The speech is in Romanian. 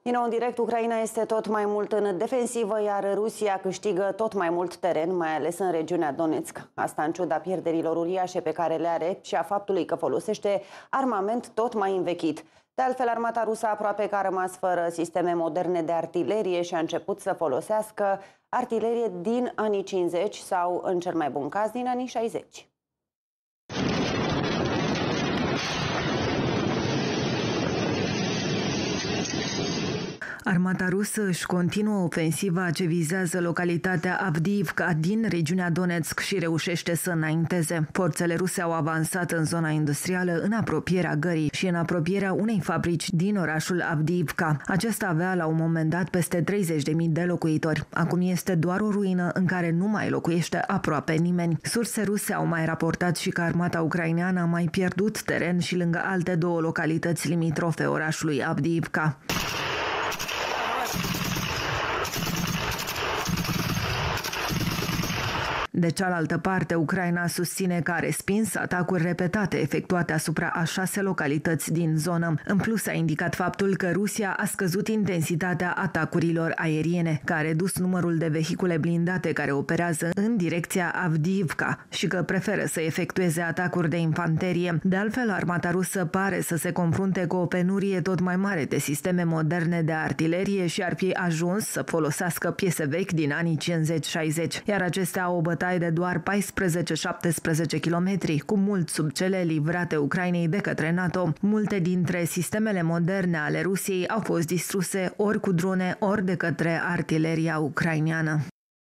Din nou, în direct, Ucraina este tot mai mult în defensivă, iar Rusia câștigă tot mai mult teren, mai ales în regiunea Donetsk. Asta în ciuda pierderilor uriașe pe care le are și a faptului că folosește armament tot mai învechit. De altfel, armata rusă aproape că a rămas fără sisteme moderne de artilerie și a început să folosească artilerie din anii 50 sau, în cel mai bun caz, din anii 60. Armata rusă își continuă ofensiva ce vizează localitatea Avdiivka din regiunea Donetsk și reușește să înainteze. Forțele ruse au avansat în zona industrială în apropierea gării și în apropierea unei fabrici din orașul Avdiivka. Acesta avea la un moment dat peste 30.000 de locuitori. Acum este doar o ruină în care nu mai locuiește aproape nimeni. Surse ruse au mai raportat și că armata ucraineană a mai pierdut teren și lângă alte două localități limitrofe orașului Avdiivka. De cealaltă parte, Ucraina susține că a respins atacuri repetate efectuate asupra a 6 localități din zonă. În plus, a indicat faptul că Rusia a scăzut intensitatea atacurilor aeriene, că a redus numărul de vehicule blindate care operează în direcția Avdiivka și că preferă să efectueze atacuri de infanterie. De altfel, armata rusă pare să se confrunte cu o penurie tot mai mare de sisteme moderne de artilerie și ar fi ajuns să folosească piese vechi din anii 50-60, iar acestea au o bătaie de doar 14-17 kilometri, cu mult sub cele livrate Ucrainei de către NATO. Multe dintre sistemele moderne ale Rusiei au fost distruse ori cu drone, ori de către artileria ucraineană.